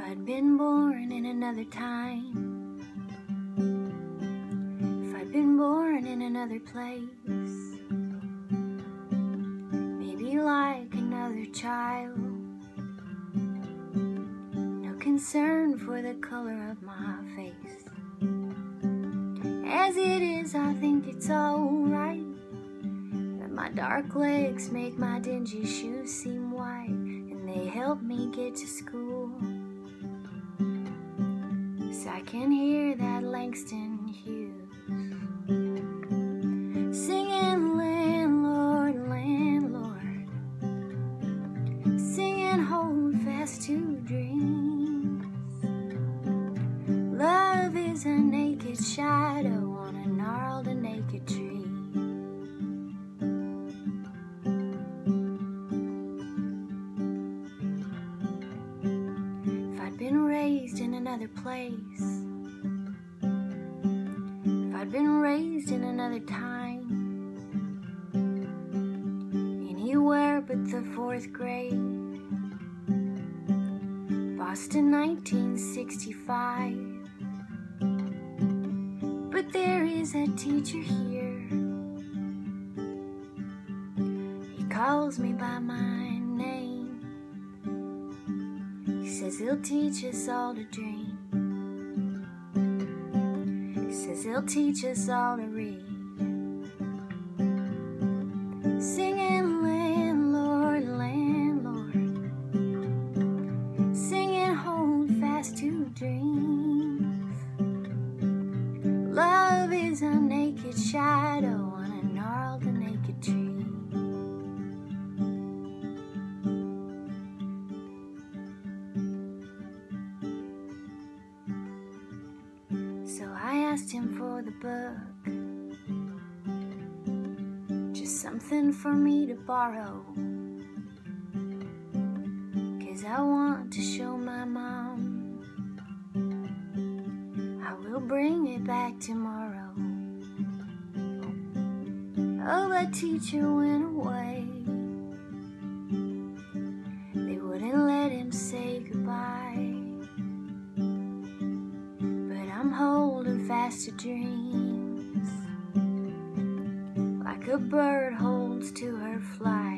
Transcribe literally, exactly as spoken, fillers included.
I'd been born in another time, if I'd been born in another place, maybe like another child, no concern for the color of my face. As it is, I think it's alright that my dark legs make my dingy shoes seem white, and they help me get to school. So I can hear that Langston Hughes singing, landlord, landlord, singing, hold fast to dreams. Love is a naked shadow on a gnarled and naked tree. If I'd been raised in another place, if I'd been raised in another time, anywhere but the fourth grade, Boston nineteen sixty-five. But there is a teacher here, he calls me by my name, he says he'll teach us all to dream, he says he'll teach us all to read. Singing, landlord, landlord, singing, hold fast to dreams. Love is a naked shadow on a gnarled and naked tree. So I asked him for the book, just something for me to borrow, 'cause I want to show my mom I will bring it back tomorrow. Oh, the teacher went away, they wouldn't let him say goodbye, but I'm holding fast to dreams like a bird holds to her flight.